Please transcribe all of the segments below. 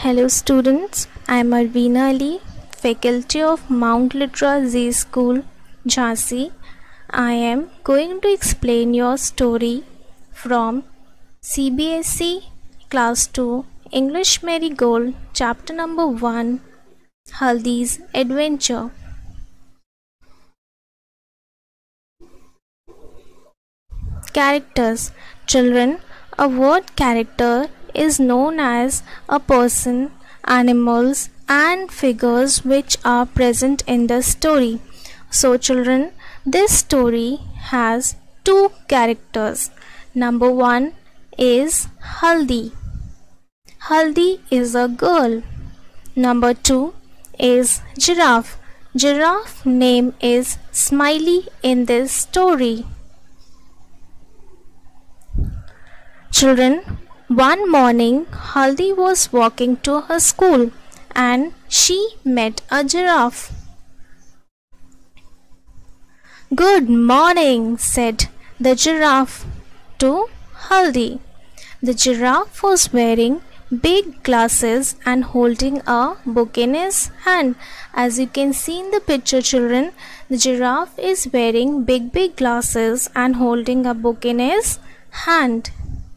Hello students, I am Arveena Ali, faculty of Mount Litra Z School, Jhansi. I am going to explain your story from CBSE Class 2 English Marigold Chapter number 1 Haldi's Adventure. Characters. Children, a word character is known as a person, animals and figures which are present in the story. So children, this story has two characters. Number 1 is Haldi. Haldi is a girl. Number 2 is Giraffe. Giraffe name is Smiley in this story. Children, one morning Haldi was walking to her school and she met a giraffe. "Good morning," said the giraffe to Haldi. The giraffe was wearing big glasses and holding a book in his hand. As you can see in the picture, children, the giraffe is wearing big glasses and holding a book in his hand.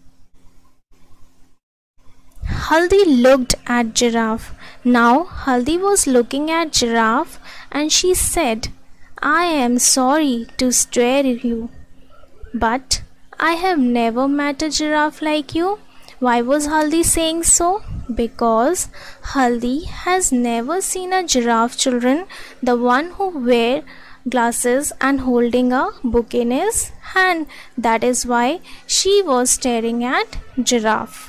Haldi looked at Giraffe. Now Haldi was looking at Giraffe and she said, "I am sorry to stare you, but I have never met a giraffe like you." Why was Haldi saying so? Because Haldi has never seen a giraffe, children, the one who wear glasses and holding a book in his hand. That is why she was staring at Giraffe.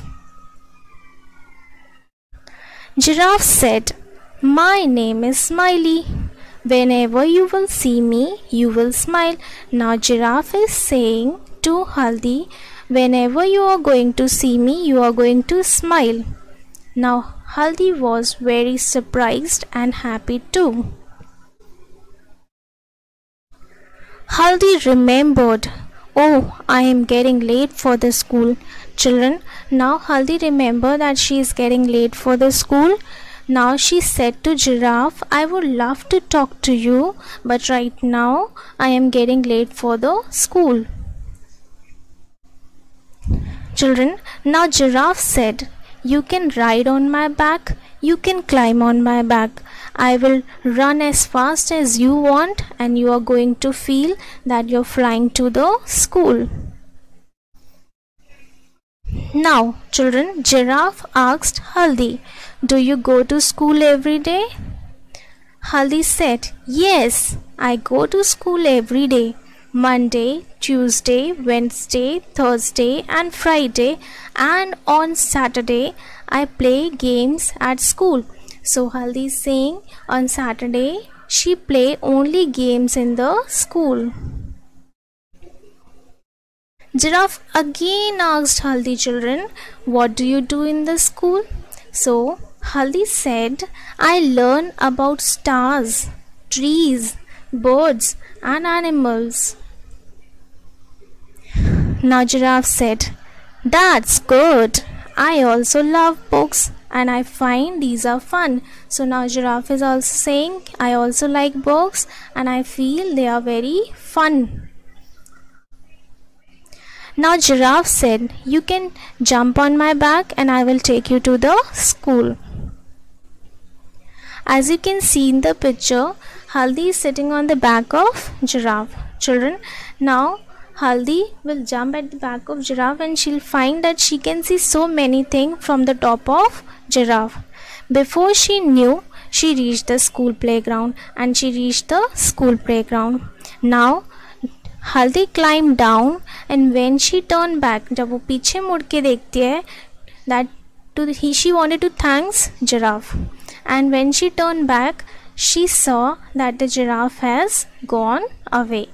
Giraffe said, "My name is Smiley. Whenever you will see me, you will smile." Now Giraffe is saying to Haldi, whenever you are going to see me, you are going to smile. Now Haldi was very surprised and happy too. Haldi remembered, "Oh, I am getting late for the school." Children, now Haldi remembered that she is getting late for the school. Now she said to Giraffe, "I would love to talk to you, but right now I am getting late for the school." Children, now Giraffe said, "You can ride on my back, you can climb on my back. I will run as fast as you want and you are going to feel that you're flying to the school." Now, children, Giraffe asked Haldi, "Do you go to school every day?" Haldi said, "Yes, I go to school every day. Monday, Tuesday, Wednesday, Thursday and Friday, and on Saturday I play games at school." So Haldi is saying on Saturday she play only games in the school. Giraffe again asked Haldi, "Children, what do you do in the school?" So Haldi said, "I learn about stars, trees, birds and animals." Now Giraffe said, "That's good. I also love books and I find these are fun." So now Giraffe is also saying, "I also like books and I feel they are very fun." Now Giraffe said, "You can jump on my back and I will take you to the school." As you can see in the picture, Haldi is sitting on the back of Giraffe. Children, now Haldi will jump at the back of Giraffe and she'll find that she can see so many things from the top of Giraffe. Before she knew, she reached the school playground and she reached the school playground. Now Haldi climbed down and when she turned back, जब वो पीछे मुड़ के देखती है, she wanted to thank Giraffe. And when she turned back, she saw that the giraffe has gone away.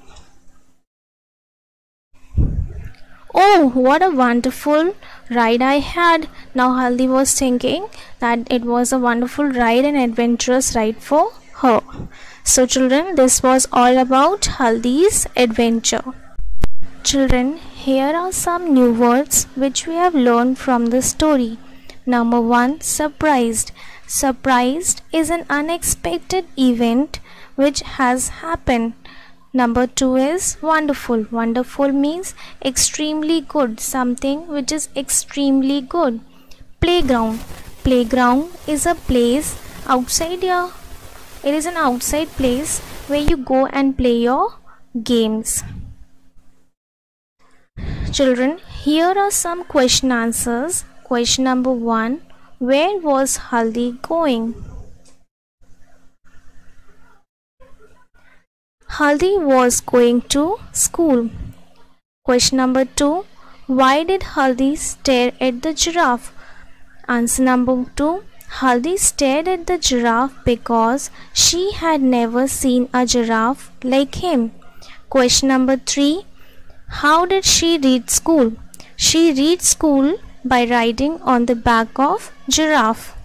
"Oh, what a wonderful ride I had." Now Haldi was thinking that it was a wonderful ride and adventurous ride for her. So children, this was all about Haldi's adventure. Children, here are some new words which we have learned from the story. Number 1, surprised. Surprised is an unexpected event which has happened. Number 2 is wonderful. Wonderful means extremely good, something which is extremely good. Playground. Playground is a place outside your, it is an outside place where you go and play your games. Children, here are some question answers. Question number 1. Where was Haldi going? Haldi was going to school. Question number 2. Why did Haldi stare at the giraffe? Answer number 2. Haldi stared at the giraffe because she had never seen a giraffe like him. Question number 3. How did she reach school? She reached school by riding on the back of giraffe.